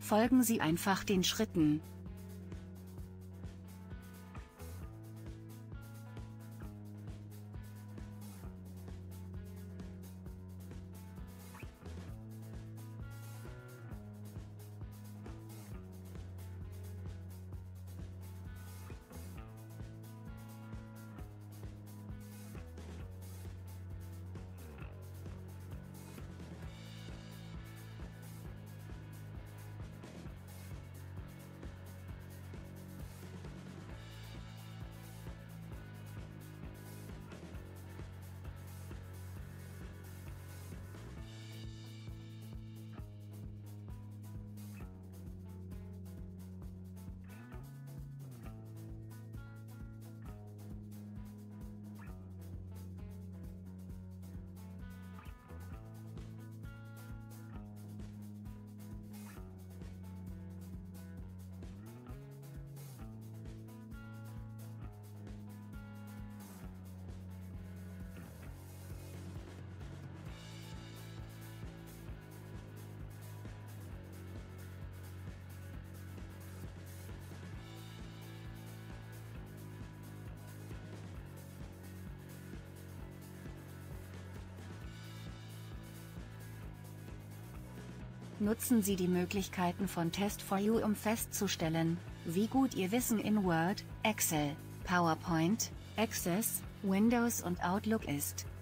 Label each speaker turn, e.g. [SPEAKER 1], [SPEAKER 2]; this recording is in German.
[SPEAKER 1] Folgen Sie einfach den Schritten. Nutzen Sie die Möglichkeiten von Test4U, um festzustellen, wie gut Ihr Wissen in Word, Excel, PowerPoint, Access, Windows und Outlook ist.